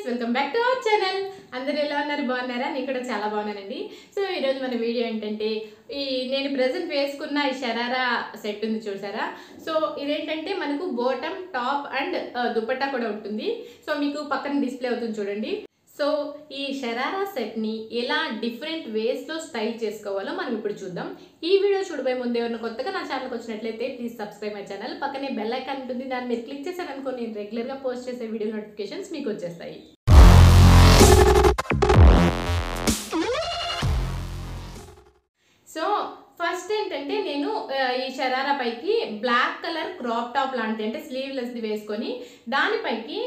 Welcome back to our channel. అందరూ ఎలా ఉన్నారు? బాగున్నారా? నేను కూడా చాలా బాగున్నానండి. సో ఈరోజు మన వీడియో ఏంటంటే నేను ప్రెజెంట్ వేసుకున్న ఈ షరారా సెట్ ఉంది చూసారా. సో ఇదేంటంటే మనకు బాటమ్, టాప్ అండ్ దుపట్టా కూడా ఉంటుంది. సో మీకు పక్కన డిస్ప్లే అవుతుంది చూడండి. సో ఈ షరారా సెట్ని ఎలా డిఫరెంట్ వేస్లో స్టైల్ చేసుకోవాలో మనం ఇప్పుడు చూద్దాం. ఈ వీడియో చూడబోయే ముందు ఎవరైనా కొత్తగా నా ఛానల్కి వచ్చినట్లయితే ప్లీజ్ సబ్స్క్రైబ్ మై ఛానల్. పక్కనే బెల్ ఐకాన్ ఉంటుంది, దాన్ని మీరు క్లిక్ చేశారనుకో నేను రెగ్యులర్గా పోస్ట్ చేసే వీడియో నోటిఫికేషన్స్ మీకు వచ్చేస్తాయి. సో ఫస్ట్ ఏంటంటే నేను ఈ షరారా పైకి బ్లాక్ కలర్ క్రాప్ టాప్ లాంటి అంటే స్లీవ్లెస్ది వేసుకొని దానిపైకి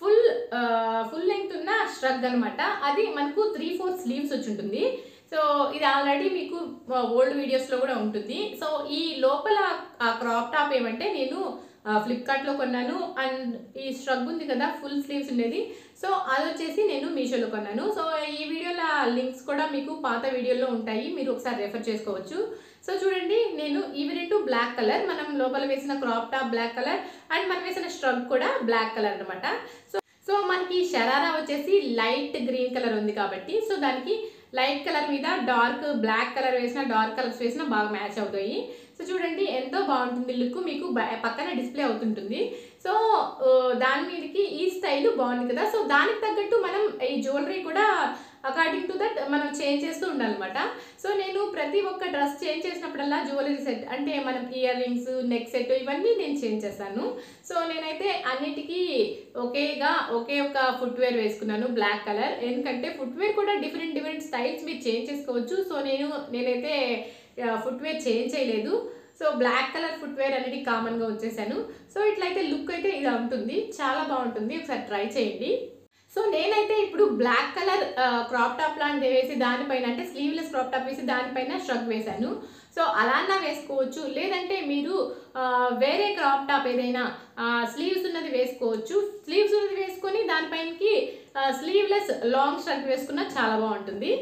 ఫుల్ లెంగ్త్ ఉన్న స్ట్రగ్ అనమాట. అది మనకు 3/4 స్లీవ్స్ వచ్చి ఉంటుంది. సో ఇది ఆల్రెడీ మీకు ఓల్డ్ వీడియోస్లో కూడా ఉంటుంది. సో ఈ లోపల క్రాప్ టాప్ ఏమంటే నేను ఫ్లిప్కార్ట్లో కొన్నాను. అండ్ ఈ స్ట్రగ్ ఉంది కదా ఫుల్ స్లీవ్స్ ఉండేది, సో అది వచ్చేసి నేను మీషోలో కొన్నాను. సో ఈ వీడియోలో లింక్స్ కూడా మీకు పాత వీడియోలో ఉంటాయి, మీరు ఒకసారి రెఫర్ చేసుకోవచ్చు. సో చూడండి, నేను ఇవి రెండు బ్లాక్ కలర్, మనం లోపల వేసిన crop top black colour and మనం వేసిన స్ట్రగ్ కూడా బ్లాక్ కలర్ అనమాట. సో మనకి షరారా వచ్చేసి లైట్ గ్రీన్ కలర్ ఉంది కాబట్టి సో దానికి లైట్ కలర్ మీద డార్క్ బ్లాక్ కలర్ వేసిన, డార్క్ కలర్స్ వేసినా బాగా మ్యాచ్ అవుతాయి. సో చూడండి ఎంతో బాగుంటుంది లుక్, మీకు పక్కన డిస్ప్లే అవుతుంటుంది. సో దాని మీదకి ఈ స్టైల్ బాగుంది కదా. సో దానికి తగ్గట్టు మనం ఈ జ్యువెలరీ కూడా అకార్డింగ్ టు దట్ మనం చేంజ్ చేస్తూ ఉండాలన్నమాట. సో నేను ప్రతి ఒక్క డ్రెస్ చేంజ్ చేసినప్పుడల్లా జ్యువెలరీ సెట్ అంటే మనం ఇయర్ రింగ్స్, నెక్ సెట్ ఇవన్నీ నేను చేంజ్ చేస్తాను. సో నేనైతే అన్నిటికీ ఒకే ఒక ఫుట్వేర్ వేసుకున్నాను బ్లాక్ కలర్. ఎందుకంటే ఫుట్వేర్ కూడా డిఫరెంట్ స్టైల్స్ మీరు చేంజ్ చేసుకోవచ్చు. సో నేనైతే ఫుట్వేర్ చేంజ్ చేయలేదు. సో బ్లాక్ కలర్ ఫుట్వేర్ అనేది కామన్గా వచ్చేసాను. సో ఇట్లయితే లుక్ అయితే ఇలా ఉంటుంది, చాలా బాగుంటుంది, ఒకసారి ట్రై చేయండి. సో నేనైతే ఇప్పుడు బ్లాక్ కలర్ క్రాప్ టాప్ లాంటిది వేసి దానిపైన అంటే స్లీవ్లెస్ క్రాప్ టాప్ వేసి దానిపైన స్ట్రగ్ వేశాను. సో అలానా వేసుకోవచ్చు, లేదంటే మీరు వేరే క్రాప్ టాప్ ఏదైనా స్లీవ్స్ ఉన్నది వేసుకోవచ్చు. స్లీవ్స్ ఉన్నది వేసుకొని దానిపైనకి స్లీవ్లెస్ లాంగ్ స్ట్రగ్ వేసుకున్నా చాలా బాగుంటుంది.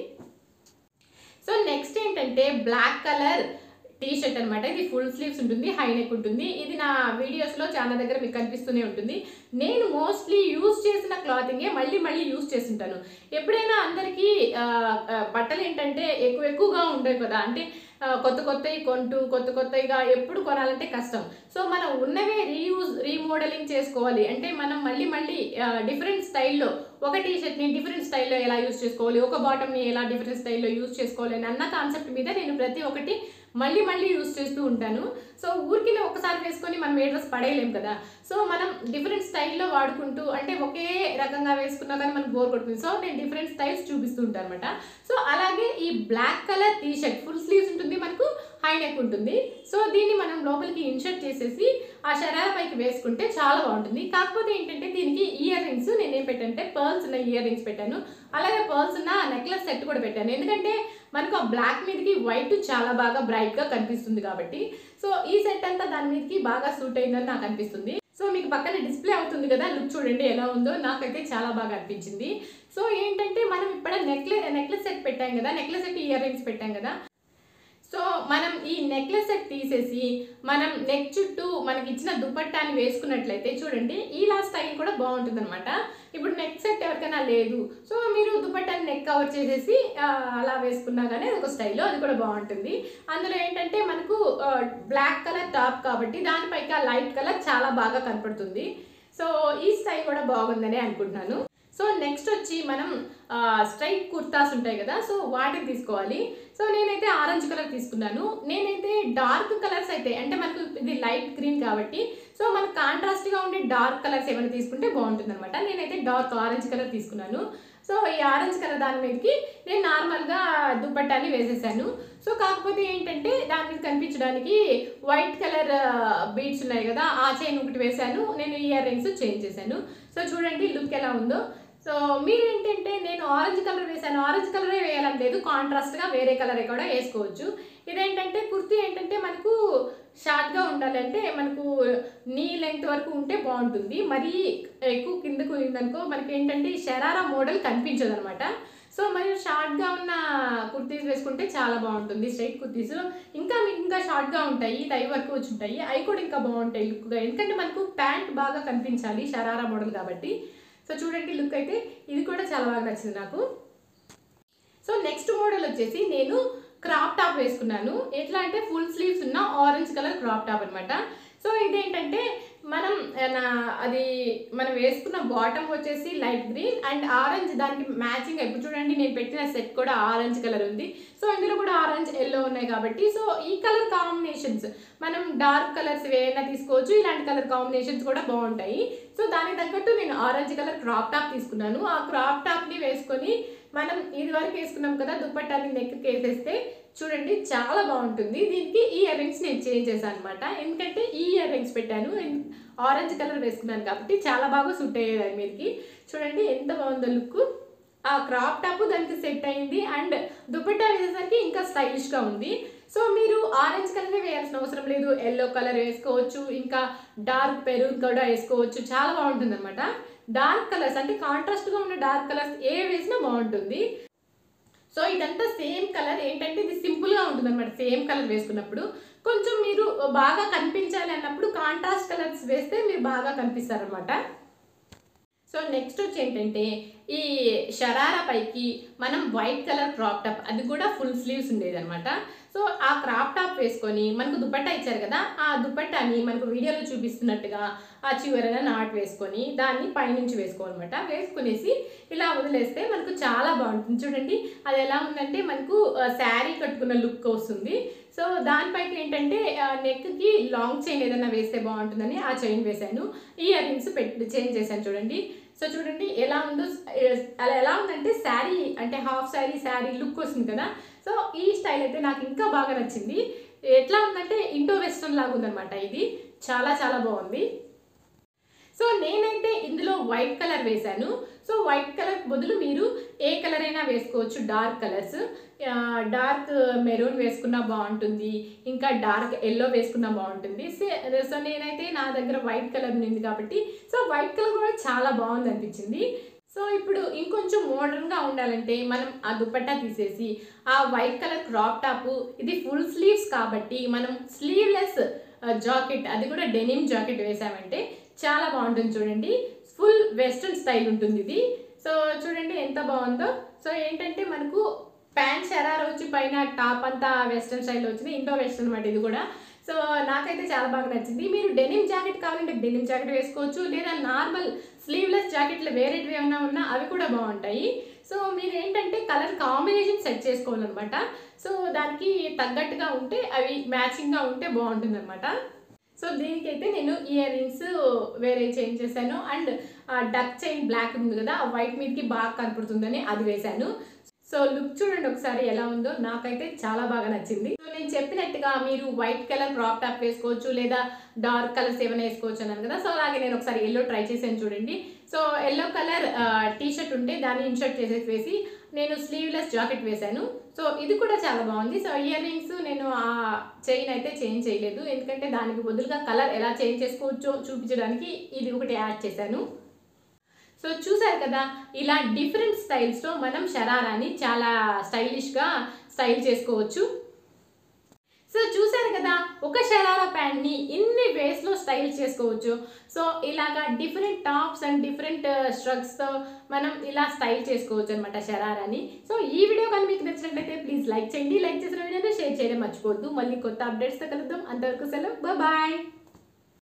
సో నెక్స్ట్ ఏంటంటే బ్లాక్ కలర్ టీ షర్ట్ అనమాట. ఇది ఫుల్ స్లీవ్స్ ఉంటుంది, హై నెక్ ఉంటుంది. ఇది నా వీడియోస్లో చాలా దగ్గర మీకు కనిపిస్తూనే ఉంటుంది. నేను మోస్ట్లీ యూజ్ చేసిన క్లాతింగే మళ్ళీ యూజ్ చేస్తుంటాను. ఎప్పుడైనా అందరికీ బట్టలు ఏంటంటే ఎక్కువగా ఉండవు కదా, అంటే కొత్తవి కొంటూ కొత్తగా ఎప్పుడు కొనాలంటే కష్టం. సో మనం ఉన్నవే రీమోడలింగ్ చేసుకోవాలి అంటే మనం మళ్ళీ డిఫరెంట్ స్టైల్లో ఒక టీ షర్ట్ని డిఫరెంట్ స్టైల్లో ఎలా యూజ్ చేసుకోవాలి, ఒక బాటమ్ని ఎలా డిఫరెంట్ స్టైల్లో యూజ్ చేసుకోవాలి అన్న కాన్సెప్ట్ మీద నేను ప్రతి ఒక్కటి మళ్ళీ యూజ్ చేస్తూ ఉంటాను. సో ఊరికి ఒకసారి వేసుకొని మనం ఏ డ్రెస్ పడేయలేం కదా. సో మనం డిఫరెంట్ స్టైల్లో వాడుకుంటూ అంటే ఒకే రకంగా వేసుకున్నా కానీ మనకు బోర్ కొడుతుంది. సో నేను డిఫరెంట్ స్టైల్స్ చూపిస్తూ ఉంటాను అనమాట. సో అలాగే ఈ black colour T shirt full sleeves ఉంటుంది, మనకు హై నెక్ ఉంటుంది. సో దీన్ని మనం లోపలికి ఇన్షర్ట్ చేసేసి ఆ షరారా పైకి వేసుకుంటే చాలా బాగుంటుంది. కాకపోతే ఏంటంటే దీనికి ఇయర్ రింగ్స్ నేనేం పెట్టానంటే పర్ల్స్ ఉన్న ఇయర్ రింగ్స్ పెట్టాను, అలాగే పర్ల్స్ ఉన్న నెక్లెస్ సెట్ కూడా పెట్టాను. ఎందుకంటే మనకు ఆ బ్లాక్ మీదకి వైట్ చాలా బాగా బ్రైట్గా కనిపిస్తుంది కాబట్టి సో ఈ సెట్ అంతా దాని మీదకి బాగా సూట్ అయిందని నాకు అనిపిస్తుంది. సో మీకు పక్కన డిస్ప్లే అవుతుంది కదా, లుక్ చూడండి ఎలా ఉందో, నాకైతే చాలా బాగా అనిపించింది. సో ఏంటంటే మనం ఇప్పుడు నెక్లెస్ సెట్ పెట్టాం కదా, నెక్లెస్ సెట్ ఇయర్ రింగ్స్ పెట్టాం కదా. సో మనం ఈ నెక్లెస్ సెట్ తీసేసి మనం నెక్ చుట్టూ మనకి ఇచ్చిన దుపట్టాని వేసుకున్నట్లయితే చూడండి ఇలా స్టైల్ కూడా బాగుంటుంది అనమాట. ఇప్పుడు నెక్ సెట్ ఎవరికైనా లేదు, సో మీరు దుపట్టాని నెక్ కవర్ చేసేసి అలా వేసుకున్నా కానీ ఒక స్టైల్లో అది కూడా బాగుంటుంది. అందులో ఏంటంటే మనకు బ్లాక్ కలర్ టాప్ కాబట్టి దానిపైకి ఆ లైట్ కలర్ చాలా బాగా కనపడుతుంది. సో ఈ స్టైల్ కూడా బాగుందని అనుకుంటున్నాను. సో నెక్స్ట్ వచ్చి మనం స్ట్రైట్ కుర్తాస్ ఉంటాయి కదా, సో వాటిని తీసుకోవాలి. సో నేనైతే ఆరెంజ్ కలర్ తీసుకున్నాను. నేనైతే డార్క్ కలర్స్ అయితే అంటే మనకు ఇది లైట్ గ్రీన్ కాబట్టి సో మనకు కాంట్రాస్ట్గా ఉండే డార్క్ కలర్స్ ఏమైనా తీసుకుంటే బాగుంటుంది అనమాట. నేనైతే డార్క్ ఆరెంజ్ కలర్ తీసుకున్నాను. సో ఈ ఆరెంజ్ కలర్ దాని మీదకి నేను నార్మల్గా దుపట్టాని వేసేసాను. సో కాకపోతే ఏంటంటే దాని మీద కనిపించడానికి వైట్ కలర్ బీడ్స్ ఉన్నాయి కదా, ఆ చైన్ ఒకటి వేసాను. నేను ఇయర్ రింగ్స్ చేంజ్ చేశాను. సో చూడండి లుక్ ఎలా ఉందో. సో మీరు ఏంటంటే నేను ఆరెంజ్ కలర్ వేసాను, ఆరెంజ్ కలరే వేయాలని లేదు, కాంట్రాస్ట్గా వేరే కలరే కూడా వేసుకోవచ్చు. ఇదేంటంటే కుర్తీ ఏంటంటే మనకు షార్ట్గా ఉండాలంటే మనకు నీ లెంగ్త్ వరకు ఉంటే బాగుంటుంది. మరీ ఎక్కువ కిందకు ఉందనుకో మనకి ఏంటంటే షరారా మోడల్ కనిపించదు అనమాట. సో మరి షార్ట్గా ఉన్న కుర్తీస్ వేసుకుంటే చాలా బాగుంటుంది. స్ట్రైట్ కుర్తీస్ ఇంకా షార్ట్గా ఉంటాయి, థై వరకు వచ్చి ఉంటాయి, అవి కూడా ఇంకా బాగుంటాయి లుక్గా. ఎందుకంటే మనకు ప్యాంట్ బాగా కనిపించాలి షరారా మోడల్ కాబట్టి. సో చూడండి లుక్ అయితే ఇది కూడా చాలా బాగా నచ్చింది నాకు. సో నెక్స్ట్ మోడల్ వచ్చేసి నేను క్రాప్ టాప్ వేసుకున్నాను. ఎట్లా అంటే ఫుల్ స్లీవ్స్ ఉన్న ఆరెంజ్ కలర్ క్రాప్ టాప్ అనమాట. సో ఇదేంటంటే మనం అది మనం వేసుకున్న బాటమ్ వచ్చేసి లైట్ గ్రీన్ అండ్ ఆరెంజ్ దానికి మ్యాచింగ్. ఇప్పుడు చూడండి నేను పెట్టిన సెట్ కూడా ఆరెంజ్ కలర్ ఉంది. సో ఇందులో కూడా ఆరెంజ్ ఎల్లో ఉన్నాయి కాబట్టి సో ఈ కలర్ కాంబినేషన్స్ మనం డార్క్ కలర్స్ ఏమైనా తీసుకోవచ్చు. ఇలాంటి కలర్ కాంబినేషన్స్ కూడా బాగుంటాయి. సో దానికి తగ్గట్టు నేను ఆరెంజ్ కలర్ క్రాప్ టాప్ తీసుకున్నాను. ఆ క్రాప్ టాప్ని వేసుకొని మనం ఇది వరకు వేసుకున్నాం కదా దుపట్టాని నెక్కి వేసేస్తే చూడండి చాలా బాగుంటుంది. దీనికి ఈ ఇయర్ రింగ్స్ నేను చేంజ్ చేశాను అనమాట. ఎందుకంటే ఈ ఇయర్ రింగ్స్ పెట్టాను, ఆరెంజ్ కలర్ వేసుకున్నాను కాబట్టి చాలా బాగా సూట్ అయ్యేది దాని మీదకి. చూడండి ఎంత బాగుందో లుక్. ఆ క్రాప్ టాప్ దానికి సెట్ అయింది అండ్ దుపట్టా వేసేసరికి ఇంకా స్టైలిష్గా ఉంది. సో మీరు ఆరెంజ్ కలర్ వేయాల్సిన అవసరం లేదు, ఎల్లో కలర్ వేసుకోవచ్చు, ఇంకా డార్క్ పెరూన్ కూడా వేసుకోవచ్చు. చాలా బాగుంటుంది అనమాట. డార్క్ కలర్స్ అంటే కాంట్రాస్ట్గా ఉన్న డార్క్ కలర్స్ ఏ వేసినా బాగుంటుంది. సో ఇదంతా సేమ్ కలర్ ఏంటంటే ఇది సింపుల్గా ఉంటుంది అనమాట. సేమ్ కలర్ వేసుకున్నప్పుడు కొంచెం మీరు బాగా కనిపించాలి అన్నప్పుడు కాంట్రాస్ట్ కలర్స్ వేస్తే మీరు బాగా కనిపిస్తారనమాట. సో నెక్స్ట్ వచ్చి ఏంటంటే ఈ షరారా పైకి మనం వైట్ కలర్ క్రాప్ టాప్, అది కూడా ఫుల్ స్లీవ్స్ ఉండేది అనమాట. సో ఆ క్రాప్ టాప్ వేసుకొని మనకు దుపట్టా ఇచ్చారు కదా, ఆ దుపట్టాని మనకు వీడియోలో చూపిస్తున్నట్టుగా ఆ చివరన నాట్ వేసుకొని దాన్ని పైనుంచి వేసుకోవాలన్నమాట. వేసుకునేసి ఇలా వదిలేస్తే మనకు చాలా బాగుంటుంది. చూడండి అది ఎలా ఉందంటే మనకు శారీ కట్టుకున్న లుక్ వస్తుంది. సో దానిపైకి ఏంటంటే నెక్కి లాంగ్ చైన్ ఏదైనా వేస్తే బాగుంటుందని ఆ చైన్ వేసాను. ఇయర్ రింగ్స్ చేంజ్ చేశాను చూడండి. సో చూడండి ఎలా ఉందో, అలా ఎలా ఉందంటే శారీ అంటే హాఫ్ శారీ లుక్ వస్తుంది కదా. సో ఈ స్టైల్ అయితే నాకు ఇంకా బాగా నచ్చింది. ఎట్లా ఉందంటే ఇండో వెస్ట్రన్ లాగా ఉందన్నమాట. ఇది చాలా చాలా బాగుంది. సో నేనైతే ఇందులో వైట్ కలర్ వేశాను. సో వైట్ కలర్ బదులు మీరు ఏ కలర్ అయినా వేసుకోవచ్చు. డార్క్ కలర్స్, డార్క్ మెరూన్ వేసుకున్నా బాగుంటుంది, ఇంకా డార్క్ ఎల్లో వేసుకున్నా బాగుంటుంది. సో నేనైతే నా దగ్గర వైట్ కలర్ ఉంది కాబట్టి సో వైట్ కలర్ కూడా చాలా బాగుంది అనిపించింది. సో ఇప్పుడు ఇంకొంచెం మోడర్న్గా ఉండాలంటే మనం ఆ దుపట్టా తీసేసి ఆ వైట్ కలర్ క్రాప్ టాప్, ఇది ఫుల్ స్లీవ్స్ కాబట్టి మనం స్లీవ్లెస్ జాకెట్, అది కూడా డెనిమ్ జాకెట్ వేసామంటే చాలా బాగుంటుంది. చూడండి ఫుల్ వెస్ట్రన్ స్టైల్ ఉంటుంది ఇది. సో చూడండి ఎంత బాగుందో. సో ఏంటంటే మనకు ప్యాంట్ షరారా వచ్చి పైన టాప్ అంతా వెస్ట్రన్ స్టైల్లో వచ్చింది, ఇండో వెస్ట్రన్ అనమాట ఇది కూడా. సో నాకైతే చాలా బాగా నచ్చింది. మీరు డెనిమ్ జాకెట్ కావాలంటే డెనిమ్ జాకెట్ వేసుకోవచ్చు, లేదా నార్మల్ స్లీవ్లెస్ జాకెట్లు వేరేటివి ఏమైనా ఉన్నా అవి కూడా బాగుంటాయి. సో మీరు ఏంటంటే కలర్ కాంబినేషన్ సెట్ చేసుకోవాలన్నమాట. సో దానికి తగ్గట్టుగా ఉంటే అవి మ్యాచింగ్గా ఉంటే బాగుంటుంది అనమాట. సో దీనికైతే నేను ఇయర్ రింగ్స్ వేరే చేంజ్ చేశాను అండ్ డక్ చైన్ బ్లాక్ ఉంది కదా, ఆ వైట్ మీదకి బాగా కనపడుతుందని అది వేశాను. సో లుక్ చూడండి ఒకసారి ఎలా ఉందో, నాకైతే చాలా బాగా నచ్చింది. సో నేను చెప్పినట్టుగా మీరు వైట్ కలర్ క్రాప్ టాప్ వేసుకోవచ్చు, లేదా డార్క్ కలర్స్ ఏమైనా వేసుకోవచ్చు అన్నాను కదా. సో అలాగే నేను ఒకసారి ఎల్లో ట్రై చేశాను చూడండి. సో ఎల్లో కలర్ టీషర్ట్ ఉంటే దాన్ని ఇన్షర్ట్ చేసేసి నేను స్లీవ్లెస్ జాకెట్ వేశాను. సో ఇది కూడా చాలా బాగుంది. సో ఇయర్ రింగ్స్ నేను ఆ చైన్ అయితే చేంజ్ చేయలేదు, ఎందుకంటే దానికి బదులుగా కలర్ ఎలా చేంజ్ చేసుకోవచ్చో చూపించడానికి ఇది ఒకటి యాడ్ చేశాను. సో చూసారు కదా, ఇలా డిఫరెంట్ స్టైల్స్లో మనం షరారాని చాలా స్టైలిష్గా స్టైల్ చేసుకోవచ్చు. సో చూసారు కదా, ఒక షరారా ప్యాంట్ని ఇన్ని వేస్లో స్టైల్ చేసుకోవచ్చు. సో ఇలాగా డిఫరెంట్ టాప్స్ అండ్ డిఫరెంట్ స్ట్రగ్స్తో మనం ఇలా స్టైల్ చేసుకోవచ్చు అనమాట షరారాని. సో ఈ వీడియో కానీ మీకు నచ్చినట్లయితే ప్లీజ్ లైక్ చేయండి. లైక్ చేసిన వీడియోని షేర్ చేయడం మర్చిపోవద్దు. మళ్ళీ కొత్త అప్డేట్స్తో కలుద్దాం. అంతవరకు సెలవు, బాయ్.